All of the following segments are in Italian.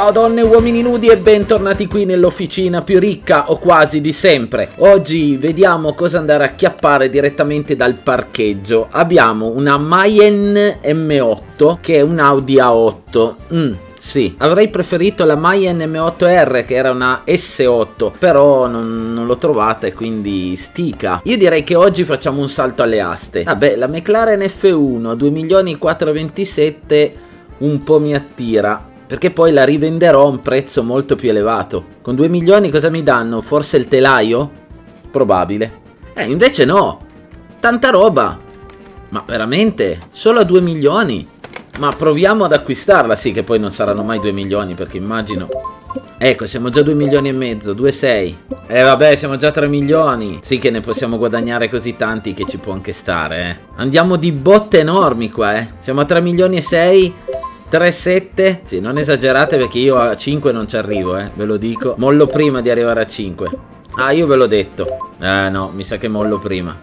Ciao donne, uomini nudi e bentornati qui nell'officina più ricca o quasi di sempre. Oggi vediamo cosa andare a chiappare direttamente dal parcheggio. Abbiamo una Mayen M8 che è un Audi A8. Sì, avrei preferito la Mayen M8R che era una S8, però non l'ho trovata e quindi stica. Io direi che oggi facciamo un salto alle aste. Vabbè, la McLaren F1 2.427.000 un po' mi attira, perché poi la rivenderò a un prezzo molto più elevato. Con 2 milioni cosa mi danno? Forse il telaio? Probabile. Invece no, tanta roba. Ma veramente? Solo a 2 milioni? Ma proviamo ad acquistarla, sì, che poi non saranno mai 2 milioni, perché immagino... Ecco, siamo già 2 milioni e mezzo, 2,6. Vabbè, siamo già 3 milioni. Sì che ne possiamo guadagnare così tanti che ci può anche stare, Andiamo di botte enormi qua, Siamo a 3 milioni e 6, 3,7. Sì, non esagerate perché io a 5 non ci arrivo, ve lo dico. Mollo prima di arrivare a 5. Ah, io ve l'ho detto. No, mi sa che mollo prima.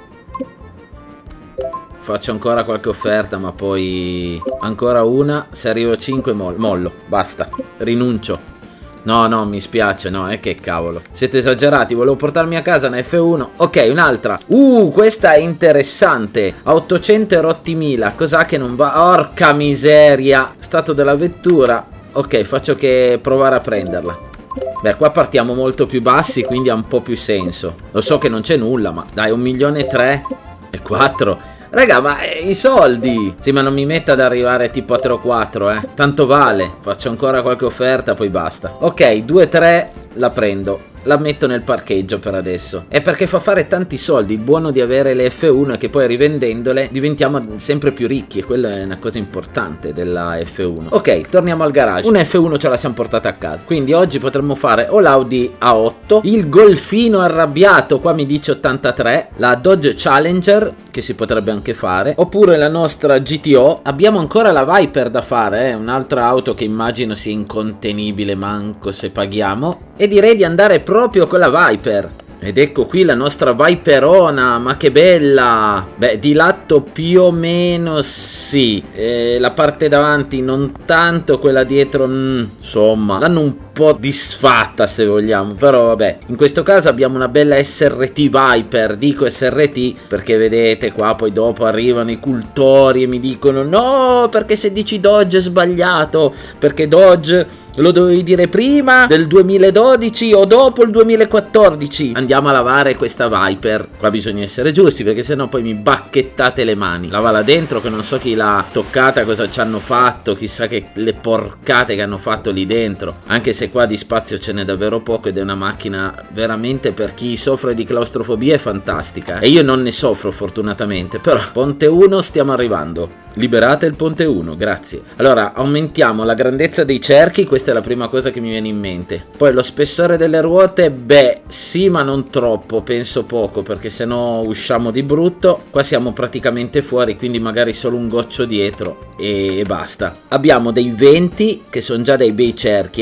Faccio ancora qualche offerta, ma poi ancora una. Se arrivo a 5 mollo, basta, rinuncio. No, mi spiace, no, che cavolo. Siete esagerati, volevo portarmi a casa una F1. Ok, un'altra. Questa è interessante. A 800 e rotti mila. Cos'ha che non va? Orca miseria. Stato della vettura. Ok, faccio che provare a prenderla. Beh, qua partiamo molto più bassi, quindi ha un po' più senso. Lo so che non c'è nulla, ma dai, 1 milione e 3 e 4. Raga, ma i soldi! Sì, ma non mi metta ad arrivare tipo a 3 o 4, Tanto vale. Faccio ancora qualche offerta, poi basta. Ok, 2-3 la prendo. La metto nel parcheggio per adesso. È perché fa fare tanti soldi. Il buono di avere le F1 è che poi rivendendole diventiamo sempre più ricchi. E quella è una cosa importante della F1. Ok, torniamo al garage. Una F1 ce la siamo portata a casa. Quindi oggi potremmo fare o l'Audi A8, il Golfino arrabbiato, qua mi dice 83, la Dodge Challenger, che si potrebbe anche fare, oppure la nostra GTO. Abbiamo ancora la Viper da fare, un'altra auto che immagino sia incontenibile manco se paghiamo. E direi di andare proprio con la Viper. Ed ecco qui la nostra Viperona, ma che bella! Beh, di lato più o meno sì. La parte davanti non tanto, quella dietro insomma, l'hanno un po' disfatta se vogliamo, però vabbè. In questo caso abbiamo una bella SRT Viper, dico SRT perché vedete qua poi dopo arrivano i cultori e mi dicono no, perché se dici Dodge è sbagliato, perché Dodge lo dovevi dire prima del 2012 o dopo il 2014. Andiamo a lavare questa Viper. Qua bisogna essere giusti perché sennò poi mi bacchettate le mani. Lavala dentro che non so chi l'ha toccata, cosa ci hanno fatto, chissà che le porcate che hanno fatto lì dentro. Anche se qua di spazio ce n'è davvero poco ed è una macchina veramente per chi soffre di claustrofobia è fantastica. E io non ne soffro fortunatamente, però ponte 1 stiamo arrivando. Liberate il ponte 1, grazie. Allora, aumentiamo la grandezza dei cerchi, questa è la prima cosa che mi viene in mente. Poi lo spessore delle ruote, beh, sì, ma non troppo, penso poco, perché sennò usciamo di brutto. Qua siamo praticamente fuori, quindi magari solo un goccio dietro e basta. Abbiamo dei 20, che sono già dei bei cerchi,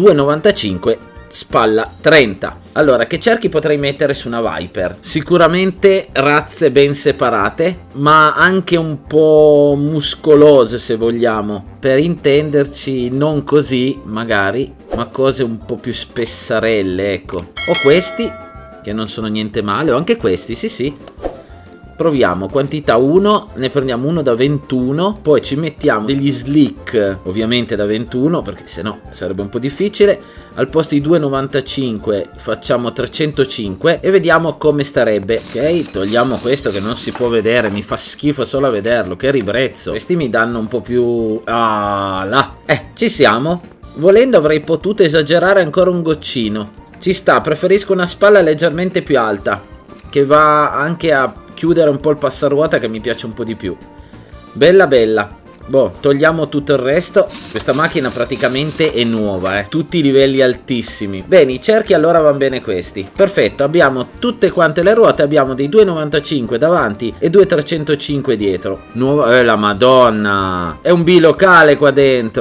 2,95, spalla 30. Allora, che cerchi potrei mettere su una Viper? Sicuramente razze ben separate, ma anche un po' muscolose se vogliamo. Per intenderci, non così magari, ma cose un po' più spessarelle, ecco. O questi, che non sono niente male, o anche questi, sì. Proviamo, quantità 1, ne prendiamo uno da 21, poi ci mettiamo degli slick, ovviamente da 21, perché sennò sarebbe un po' difficile. Al posto di 2,95 facciamo 305 e vediamo come starebbe. Ok, togliamo questo che non si può vedere, mi fa schifo solo a vederlo, che ribrezzo. Questi mi danno un po' più... là. Ci siamo. Volendo avrei potuto esagerare ancora un goccino. Ci sta, preferisco una spalla leggermente più alta, che va anche a chiudere un po' il passaruota, che mi piace un po' di più. Bella bella. Boh, togliamo tutto il resto. Questa macchina praticamente è nuova, tutti i livelli altissimi. Bene, i cerchi allora vanno bene questi. Perfetto, abbiamo tutte quante le ruote. Abbiamo dei 2,95 davanti e 2,305 dietro. Nuova, la madonna, è un bilocale qua dentro.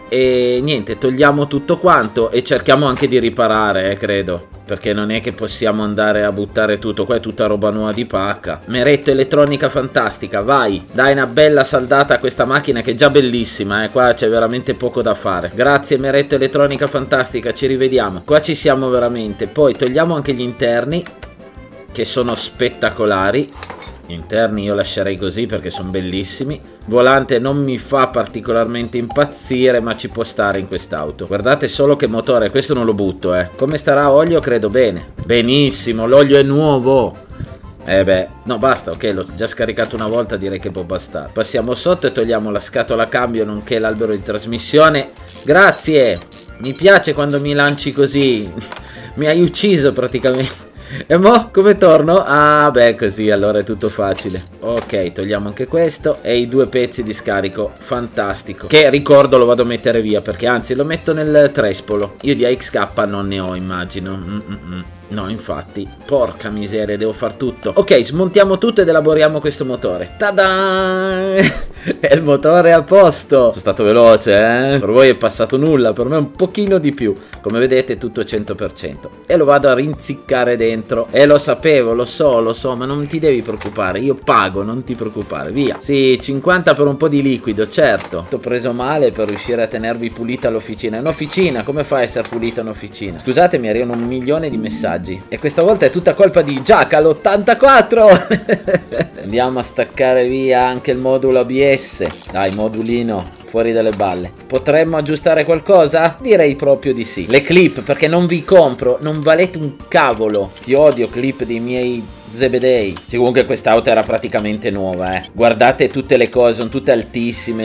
E niente, togliamo tutto quanto e cerchiamo anche di riparare, credo, perché non è che possiamo andare a buttare tutto. Qua è tutta roba nuova di pacca. Meretto elettronica fantastica, vai, dai una bella saldata a questa macchina che è già bellissima, qua c'è veramente poco da fare. Grazie Meretto elettronica fantastica, ci rivediamo. Qua ci siamo veramente. Poi togliamo anche gli interni, che sono spettacolari. Gli interni io lascerei così perché sono bellissimi. Volante non mi fa particolarmente impazzire, ma ci può stare in quest'auto. Guardate solo che motore, questo non lo butto, Come starà olio? Credo bene. Benissimo, l'olio è nuovo. Beh, no basta, ok, l'ho già scaricato una volta, direi che può bastare. Passiamo sotto e togliamo la scatola cambio nonché l'albero di trasmissione. Grazie, mi piace quando mi lanci così. Mi hai ucciso praticamente. E mo come torno? Ah beh, così allora è tutto facile. Ok, togliamo anche questo e i 2 pezzi di scarico. Fantastico. Che ricordo lo vado a mettere via, perché anzi lo metto nel trespolo. Io di AXK non ne ho, immagino. No, infatti, porca miseria, devo far tutto. Ok, smontiamo tutto ed elaboriamo questo motore. Tada! E il motore è a posto. Sono stato veloce, Per voi è passato nulla, per me un pochino di più. Come vedete tutto 100%. E lo vado a rinziccare dentro. E lo sapevo, lo so, ma non ti devi preoccupare. Io pago, non ti preoccupare, via. Sì, 50 per un po' di liquido, certo. T'ho preso male per riuscire a tenervi pulita l'officina. È un'officina, come fa a essere pulita un'officina? Scusatemi, arrivano 1 milione di messaggi. E questa volta è tutta colpa di Jackal 84. Andiamo a staccare via anche il modulo ABS. Dai, modulino, fuori dalle balle. Potremmo aggiustare qualcosa? Direi proprio di sì. Le clip, perché non vi compro, non valete un cavolo. Ti odio clip dei miei zebedei. Sì, comunque quest'auto era praticamente nuova, Guardate tutte le cose, sono tutte altissime,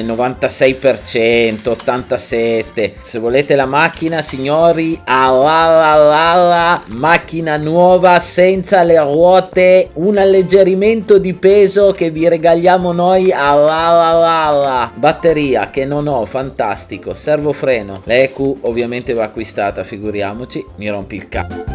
96%, 87%. Se volete la macchina, signori, macchina nuova senza le ruote, un alleggerimento di peso che vi regaliamo noi. Batteria che non ho, fantastico. Servofreno, l'EQ ovviamente va acquistata, figuriamoci. Mi rompi il cazzo.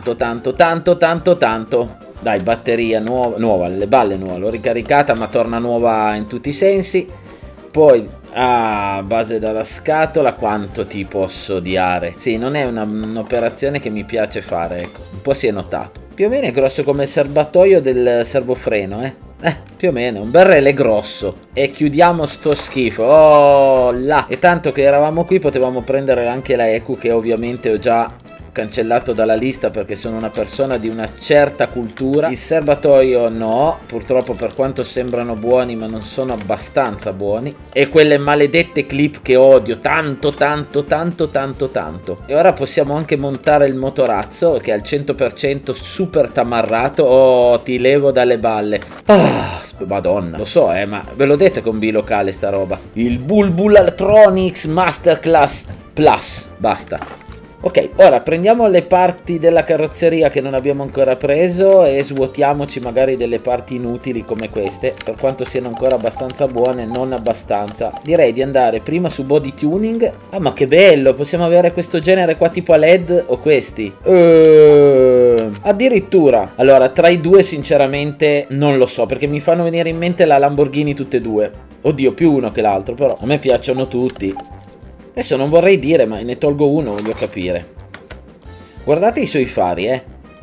Tanto. Dai, batteria nuova, le balle nuove, l'ho ricaricata ma torna nuova in tutti i sensi. Poi, base dalla scatola, quanto ti posso odiare. Sì, non è un'operazione che mi piace fare, ecco, un po' si è notato. Più o meno è grosso come il serbatoio del servofreno, più o meno, un bel relè grosso. E chiudiamo sto schifo, oh là. E tanto che eravamo qui potevamo prendere anche la EQ, che ovviamente ho già cancellato dalla lista perché sono una persona di una certa cultura. Il serbatoio no, purtroppo, per quanto sembrano buoni ma non sono abbastanza buoni. E quelle maledette clip che odio tanto. E ora possiamo anche montare il motorazzo che è al 100% super tamarrato. Oh, ti levo dalle balle. Madonna, lo so, ma ve l'ho detto che è un bilocale sta roba. Il Bulbul Electronics Masterclass Plus, basta. Ok, ora prendiamo le parti della carrozzeria che non abbiamo ancora preso e svuotiamoci magari delle parti inutili come queste, per quanto siano ancora abbastanza buone, non abbastanza. Direi di andare prima su body tuning. Ah, ma che bello, possiamo avere questo genere qua tipo a LED o questi? Addirittura. Allora, tra i due sinceramente non lo so, perché mi fanno venire in mente la Lamborghini tutte e due. Oddio, più uno che l'altro, però a me piacciono tutti. Adesso non vorrei dire, ma ne tolgo uno, voglio capire. Guardate i suoi fari,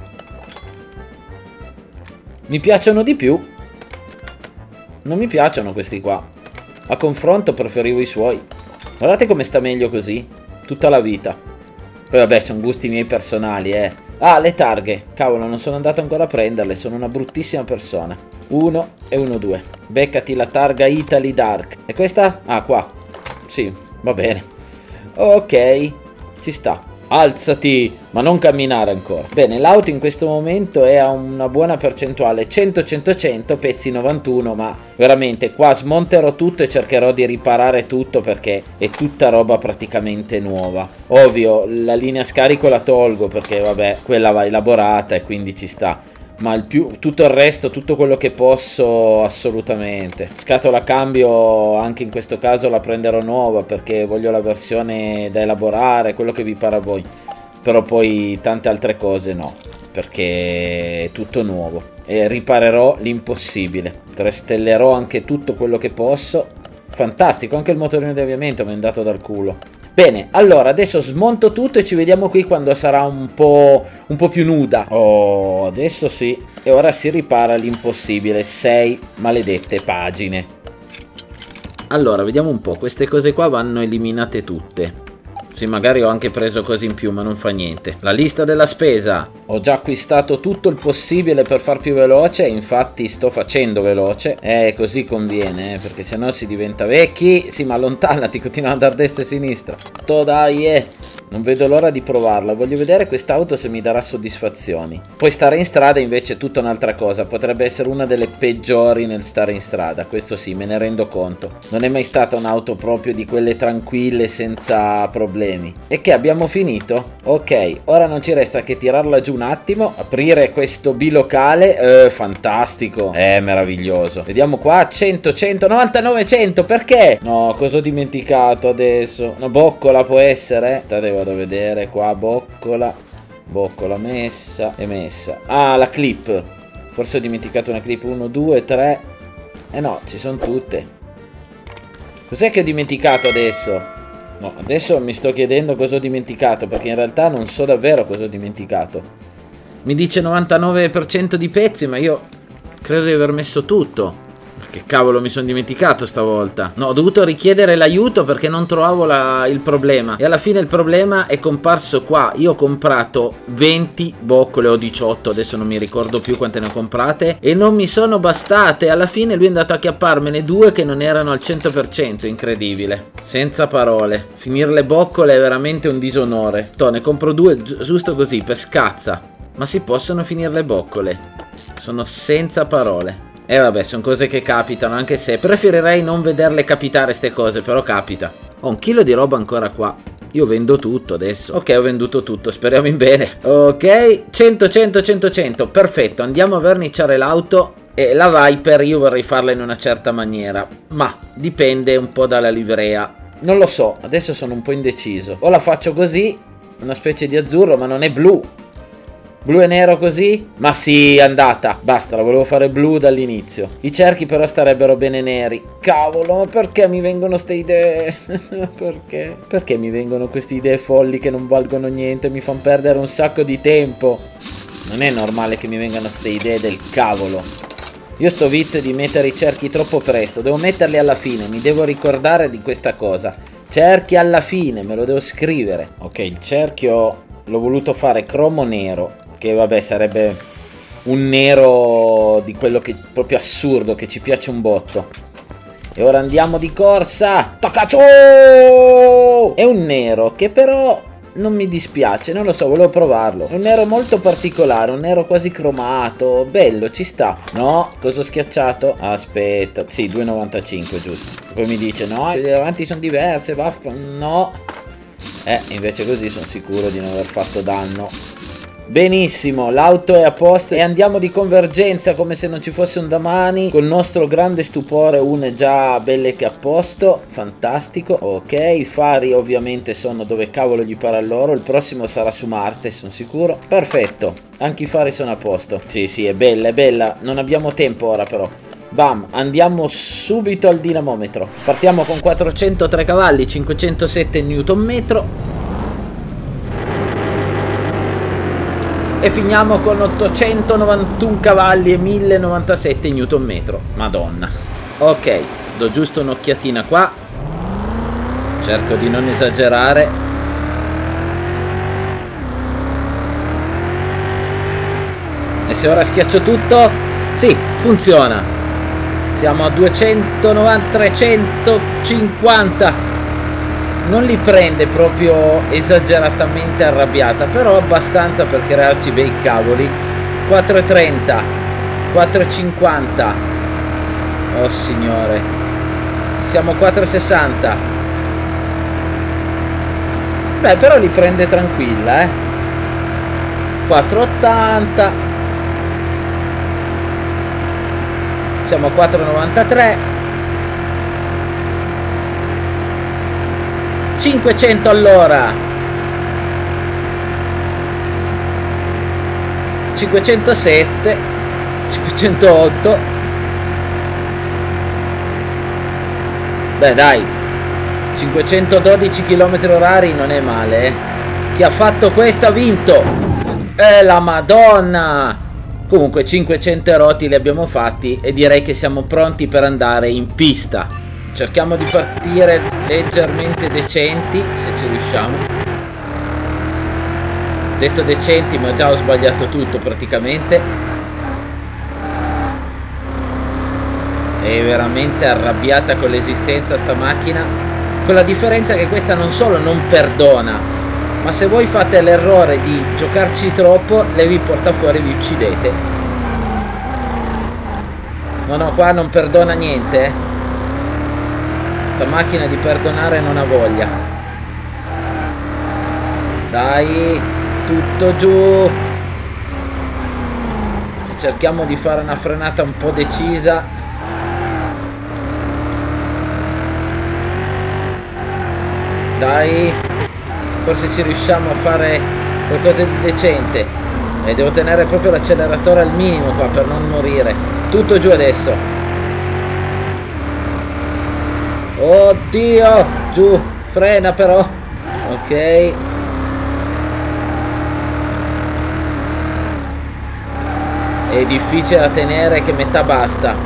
Mi piacciono di più. Non mi piacciono questi qua. A confronto preferivo i suoi. Guardate come sta meglio così. Tutta la vita. Poi vabbè, sono gusti miei personali, Ah, le targhe. Cavolo, non sono andato ancora a prenderle. Sono una bruttissima persona. 1 e 1, 2. Beccati la targa Italy Dark. E questa? Ah, qua. Sì, va bene. Ok, ci sta. Alzati, ma non camminare ancora. Bene, l'auto in questo momento è a una buona percentuale, 100-100-100, pezzi 91, ma veramente qua smonterò tutto e cercherò di riparare tutto perché è tutta roba praticamente nuova. Ovvio, la linea scarico la tolgo perché vabbè, quella va elaborata e quindi ci sta. Ma tutto il resto, tutto quello che posso, assolutamente. Scatola cambio, anche in questo caso la prenderò nuova perché voglio la versione da elaborare, quello che vi pare a voi. Però poi tante altre cose no, perché è tutto nuovo. E riparerò l'impossibile. Trestellerò anche tutto quello che posso. Fantastico, anche il motorino di avviamento mi è andato dal culo. Bene, allora adesso smonto tutto e ci vediamo qui quando sarà un po' più nuda. Oh, adesso sì. E ora si ripara l'impossibile. 6 maledette pagine. Allora, vediamo un po'. Queste cose qua vanno eliminate tutte. Sì, magari ho anche preso cose in più, ma non fa niente. La lista della spesa. Ho già acquistato tutto il possibile per far più veloce. Infatti sto facendo veloce. Così conviene, perché sennò si diventa vecchi. Sì, ma allontanati, continua ad andare a destra e a sinistra. Dai, non vedo l'ora di provarla. Voglio vedere quest'auto se mi darà soddisfazioni. Poi stare in strada invece è tutta un'altra cosa. Potrebbe essere una delle peggiori nel stare in strada. Questo sì, me ne rendo conto. Non è mai stata un'auto proprio di quelle tranquille senza problemi. E che abbiamo finito? Ok, ora non ci resta che tirarla giù un attimo, aprire questo bilocale. Fantastico, meraviglioso. Vediamo qua, 100, 100, 99, 100, perché? No, cosa ho dimenticato adesso? Una boccola può essere? Aspettate, vado a vedere qua, boccola messa e messa. Ah, la clip. Forse ho dimenticato una clip, 1, 2, 3. No, ci sono tutte. Cos'è che ho dimenticato adesso? No, adesso mi sto chiedendo cosa ho dimenticato, perché in realtà non so davvero cosa ho dimenticato. Mi dice 99% di pezzi, ma io credo di aver messo tutto. Che cavolo mi sono dimenticato stavolta. No, ho dovuto richiedere l'aiuto perché non trovavo il problema. E alla fine il problema è comparso qua. Io ho comprato 20 boccole o 18, adesso non mi ricordo più quante ne ho comprate, e non mi sono bastate. Alla fine lui è andato a chiapparmene 2 che non erano al 100%. Incredibile. Senza parole. Finire le boccole è veramente un disonore. Ne compro 2 giusto così, per scazza. Ma si possono finire le boccole? Sono senza parole. Vabbè, sono cose che capitano, anche se preferirei non vederle capitare ste cose, però capita. Ho 1 chilo di roba ancora qua. Io vendo tutto adesso. Ok, ho venduto tutto, speriamo in bene. Ok, 100, 100, 100, 100. Perfetto, andiamo a verniciare l'auto. E la Viper io vorrei farla in una certa maniera, ma dipende un po' dalla livrea. Non lo so, adesso sono un po' indeciso. O la faccio così, una specie di azzurro, ma non è blu. Blu e nero così? Ma sì, è andata. Basta, la volevo fare blu dall'inizio. I cerchi però starebbero bene neri. Cavolo, ma perché mi vengono ste idee? Perché? Perché mi vengono queste idee folli che non valgono niente? Mi fanno perdere un sacco di tempo. Non è normale che mi vengano ste idee del cavolo. Io sto vizio di mettere i cerchi troppo presto. Devo metterli alla fine. Mi devo ricordare di questa cosa. Cerchi alla fine, me lo devo scrivere. Ok, il cerchio l'ho voluto fare cromo nero, che vabbè sarebbe un nero di quello che proprio assurdo, che ci piace un botto. E ora andiamo di corsa. Toccato! È un nero che però non mi dispiace, non lo so, volevo provarlo. È un nero molto particolare, un nero quasi cromato. Bello, ci sta. No, cosa ho schiacciato? Aspetta, sì, 2,95 giusto. Poi mi dice no, le davanti sono diverse, vaffan. No. Invece così sono sicuro di non aver fatto danno. Benissimo, l'auto è a posto e andiamo di convergenza come se non ci fosse un domani. Col nostro grande stupore una è già belle che a posto. Fantastico. Ok, i fari ovviamente sono dove cavolo gli pare a loro. Il prossimo sarà su Marte, sono sicuro. Perfetto, anche i fari sono a posto. Sì, sì, è bella, è bella. Non abbiamo tempo ora però. Bam, andiamo subito al dinamometro. Partiamo con 403 cavalli, 507 Nm. E finiamo con 891 cavalli e 1097 Nm. Madonna. Ok, do giusto un'occhiatina qua. Cerco di non esagerare. E se ora schiaccio tutto? Sì, funziona. Siamo a 290, 350. Non li prende proprio esageratamente arrabbiata, però abbastanza per crearci bei cavoli. 4,30, 4,50. Oh signore. Siamo a 4,60. Beh, però li prende tranquilla, 4,80. Siamo a 4,93. 500 all'ora. 507. 508. Beh dai, 512 km/h non è male, eh. Chi ha fatto questo ha vinto. La Madonna. Comunque 500 roti li abbiamo fatti e direi che siamo pronti per andare in pista. Cerchiamo di partire leggermente decenti, se ci riusciamo. Detto decenti, ma già ho sbagliato tutto praticamente. È veramente arrabbiata con l'esistenza sta macchina, con la differenza che questa non solo non perdona, ma se voi fate l'errore di giocarci troppo, lei vi porta fuori e vi uccidete. No, qua non perdona niente, sta macchina di perdonare non ha voglia. Dai, tutto giù. E cerchiamo di fare una frenata un po' decisa. Dai, forse ci riusciamo a fare qualcosa di decente. E devo tenere proprio l'acceleratore al minimo qua per non morire. Tutto giù adesso. Oddio, giù, frena però. Ok. È difficile da tenere, che metà basta.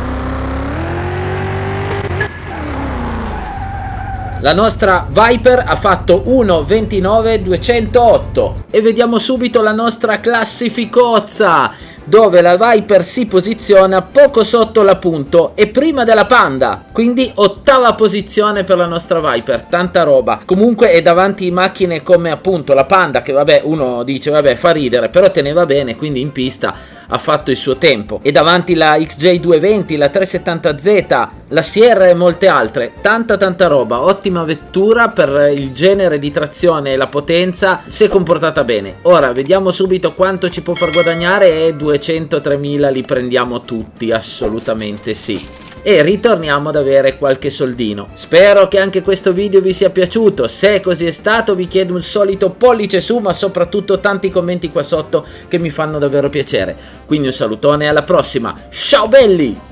La nostra Viper ha fatto 1.29.208 e vediamo subito la nostra classificozza, dove la Viper si posiziona poco sotto la punto e prima della Panda, quindi ottava posizione per la nostra Viper, tanta roba. Comunque è davanti macchine come appunto la Panda, che vabbè, uno dice vabbè fa ridere, però teneva bene, quindi in pista ha fatto il suo tempo. E davanti la XJ220, la 370Z, la Sierra e molte altre. Tanta roba, ottima vettura per il genere di trazione e la potenza, si è comportata bene. Ora vediamo subito quanto ci può far guadagnare e 203.000 li prendiamo tutti, assolutamente sì. E ritorniamo ad avere qualche soldino. Spero che anche questo video vi sia piaciuto. Se così è stato, vi chiedo un solito pollice su, ma soprattutto tanti commenti qua sotto che mi fanno davvero piacere. Quindi un salutone e alla prossima. Ciao belli!